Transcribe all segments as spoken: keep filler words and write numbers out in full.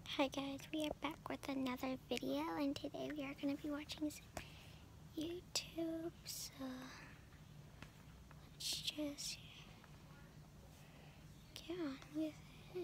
Hi guys, we are back with another video, and today we are going to be watching some YouTube, so let's just get on with it.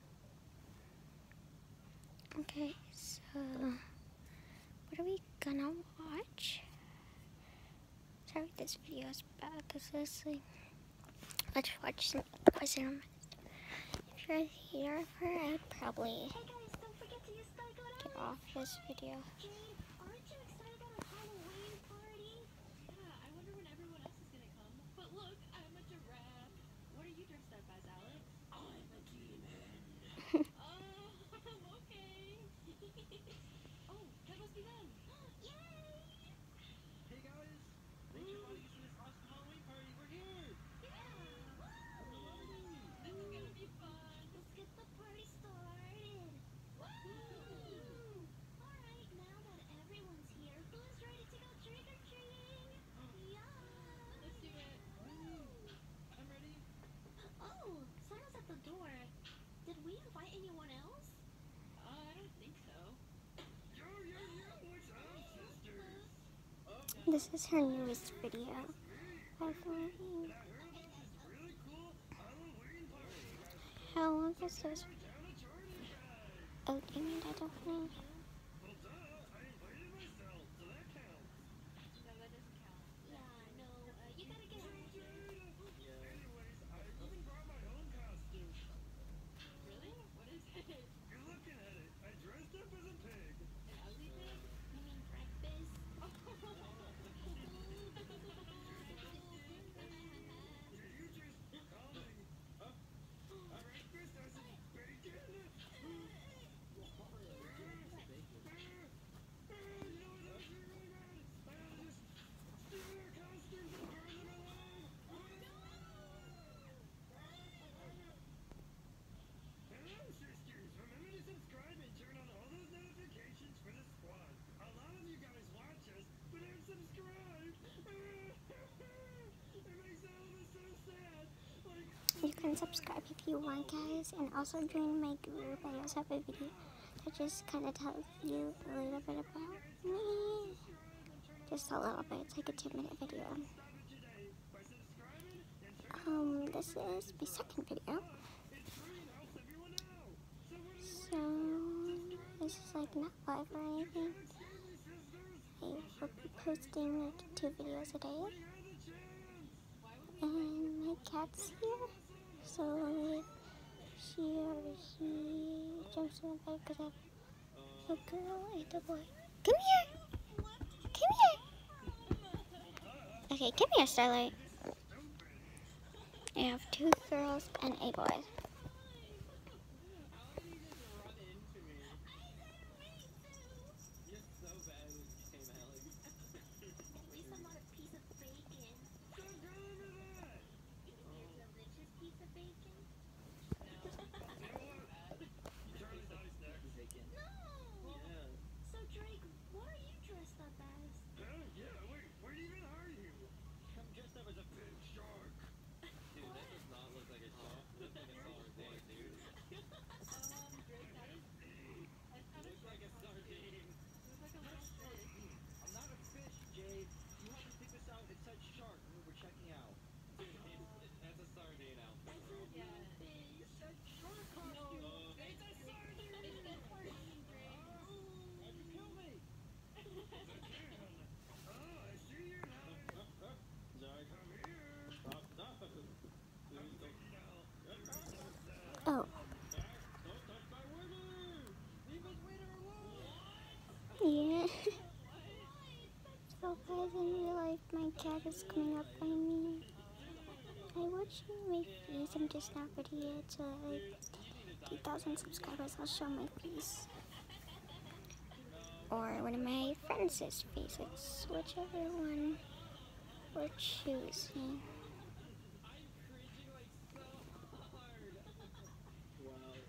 Okay, so what are we gonna watch? Sorry this video is bad, because this like, let's watch some Question. If you're here for it, probably Hey guys, don't forget to use Star Code get Alex. off this video. Jade, aren't you excited about our Halloween party? Yeah, I wonder when everyone else is gonna come. But look, I'm a giraffe. What are you dressed up as, Alex? I'm a demon. Oh, okay. Oh, that must be them. Yay! Hey guys, thank you for joining us for this awesome Halloween party. We're here. Yeah! Woo! This is gonna be fun. Let's get the party started. Woo! Alright, now that everyone's here, who's ready to go trick-or-treating? Yeah! Let's do it. I'm ready. Oh, someone's at the door. Did we invite anyone else? Uh, I don't think so. Yo, yo, yo, what's up, sisters? This is her newest video. I think. And I heard about this really cool Halloween party. How long is this? Down at Jordan's guys. Oh, dang it, I don't know. Well, duh, I invited myself, so that counts. No, that doesn't count. Yeah, no, uh, you gotta get out of here. Anyways, I even brought my own costume. Really? What is it? You're looking at it. I dressed up as a pig. An ugly pig? You mean breakfast? Did you just call me up? A breakfast as in bacon? You know what else is really bad? I gotta just steal their costumes and burn them alive. Hello, sisters. Remember to subscribe and turn on all those notifications for the squad. A lot of you guys watch us, but aren't subscribed. It makes all of us so sad. Like, You can subscribe if you want, guys, and also join my group. I also have a video that just kind of tells you a little bit about me. Just a little bit. It's like a two minute video. stop it today by subscribing and turning Um, this is my second video. It's free and helps everyone out. So what are you So, this is like not live or anything. I will be posting like two videos a day. And my cat's here. So, if she or he jumps in the bed because I have a girl and a boy. Come here! Come here! Okay, come here, Starlight. I have two girls and a boy. How did you just run into me? You're so bad at this game, Alex. At least I'm not a piece of bacon. Stop calling me that! You're a delicious piece of bacon. You know what? Charlie's not a snack. Bacon. No! Yeah. So Drake, what are you dressed up as? Huh? Yeah, wait, where even are you? I'm dressed up as a big shark. Dude, that does not look like a shark. It looks like a sardine, dude. Um, Drake, that is... That's not a Looks like a sardine. Looks like a little fish. I'm not a fish, Jade. You have to pick this out. It says shark when we're checking out. Dude, it's, that's a sardine outfit, bro. Yeah. It said shark costume. No. It's a sardine. It's a sardine, Drake. Why'd you kill me? Oh, I see you now. Sorry. Come here. Stop, stop. Please don't. Oh, Don't touch my winner. Leave his winner alone. yeah. So, guys, in real life, my cat is coming up by me. I watch my face. I'm just not ready yet. So, like two thousand subscribers, I'll show my face. Or one of my friends' faces. Whichever one we're choosing. I'm cringing like so hard. Wow.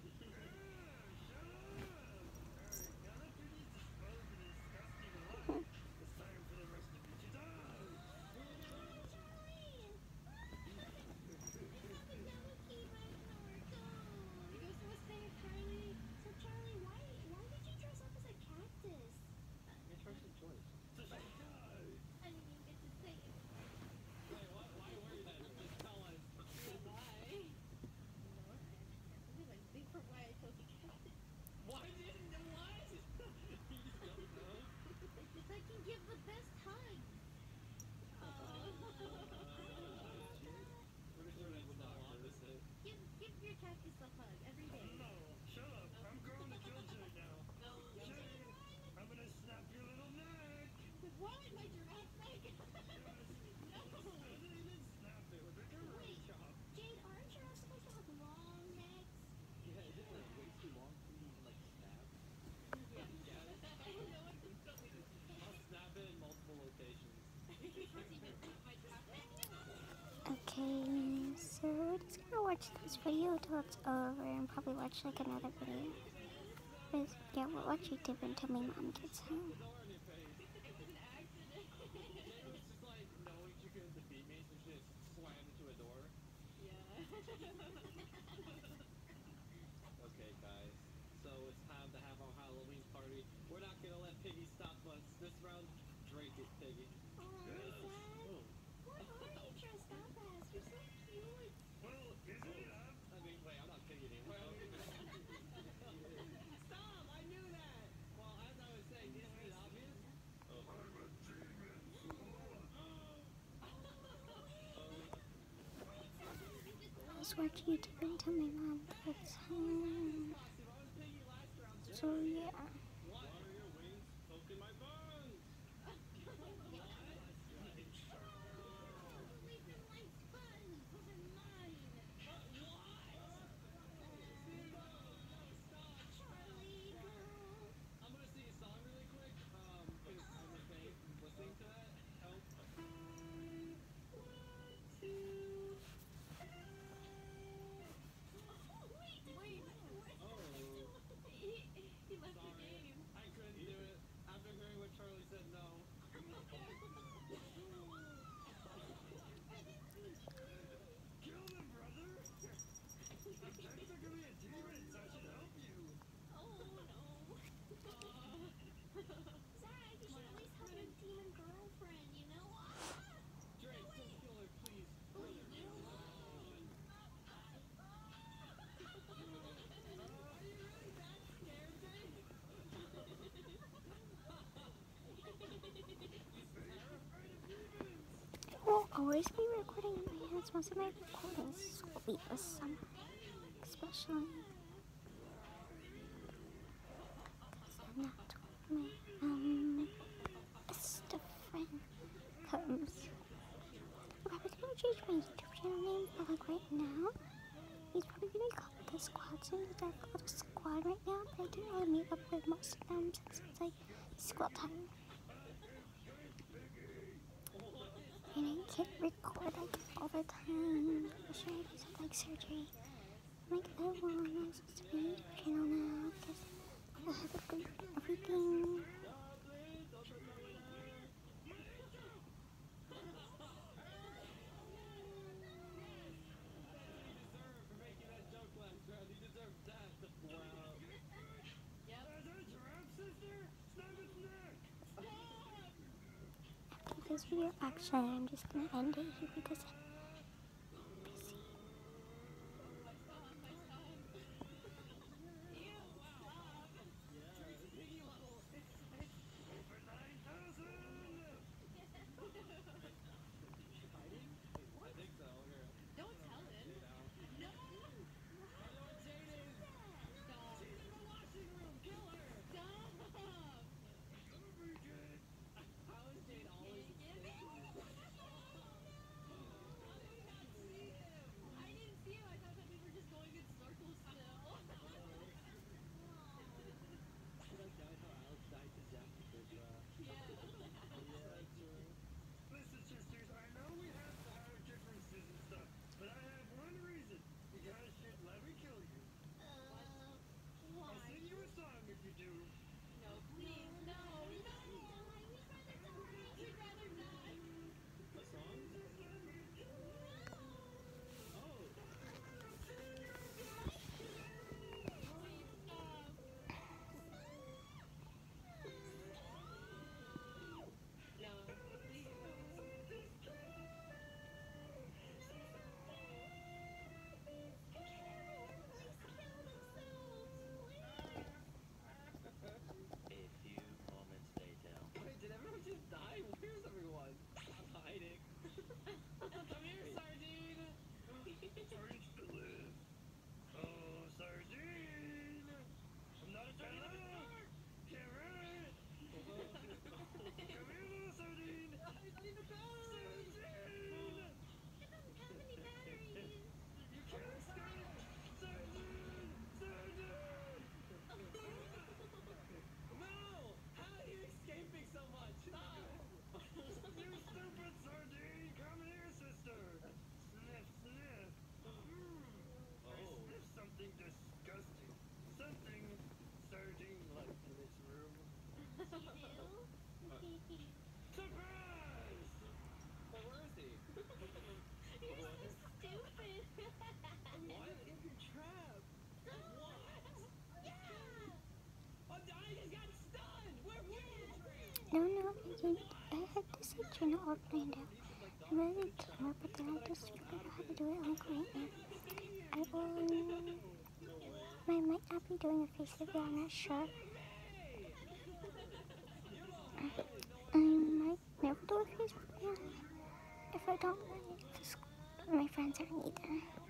It's time for the rest of you to die. He goes to a stand, Charlie. So Charlie, why are you give the best hug. Give, give your cactus a hug every day. No, shut up. I'm going to kill Jay now. Jay, I'm gonna snap your little neck. What? My giraffe neck? Yes. No. I didn't even snap it with a karate chop. Jade, aren't giraffes supposed to have long necks? Yeah, is it like way too long for you to like snap? Yeah. I don't know what this is. I'll snap it in multiple locations. You can't even snap my giraffe neck. Okay, so we're just gonna watch this video till it's over and probably watch like another video. But yeah, we'll watch YouTube until my mom gets home. Door on your face. It was an accident. Jay was just like knowing she couldn't defeat me, so she just slammed into a door. Yeah. Okay, guys. So it's time to have our Halloween party. We're not gonna let Piggy stop us. This round, Drake is Piggy. Oh, Dad. What are you dressed up as? You're so cute. Well, isn't it up? I mean, wait, I'm not Piggy anymore. Stop! I knew that! Well, as I was saying, isn't it obvious? Oh. I'm a demon. I'll just watch YouTube until my mom gets home. So yeah. Why are your wings poking my bones? Leave them like buttons. Those are mine. Charlie, girl. I'm gonna sing a song really quick. Um, because I was saying, listening to that help. Wait, Wait. Oh, He, he left the sorry. game. I couldn't do it. After hearing what Charlie said, no. Kill them, brother. I'm technically a demon, so I should help you. Oh no. Zach, you should at least help your demon girlfriend, you know? Drake, don't kill her, please. I will always be recording in my hands. Most of my recordings will be this summer, especially. I'm not when my um best friend comes. I'm probably gonna change my YouTube channel name, but like right now, he's probably gonna call it the Squad. So he's like a little squad right now, but I didn't really meet up with most of them since it's like school time. And I can't record like all the time. I'm sure I just have like surgery. I'm like, oh well, I'm not supposed to be a YouTube channel now because I have a good everything. For making that joke last round, you deserve death. Wow. Yep. Is that a giraffe, sister? Snap its neck. After this video, actually, I'm just gonna end it here because I'm busy. My son, my son. Ew, stop. Yeah. Piggy level. For nine thousand. Hiding? I think so. Here. Don't tell him. Jade out. No. I know what Jade is. Stop. She's in the washing room. Kill her. Stop. How is Jade always Give it. Stupid. What? You're trapped. What? Yeah. Oh, I just got stunned. Where were you, Trina? No, no, I didn't. I had this Trina all planned out. I really clever, but then I just figured out how to do it like right now. I will. I might not be doing a face review, I'm not sure. I might never do a face review if I don't. My friends aren't either.